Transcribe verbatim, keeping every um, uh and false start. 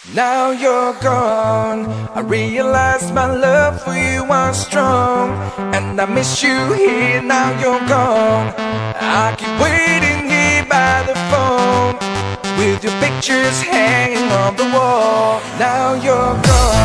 Now you're gone, I realize my love for you was strong, and I miss you here. Now you're gone, I keep waiting here by the phone with your pictures hanging on the wall. Now you're gone.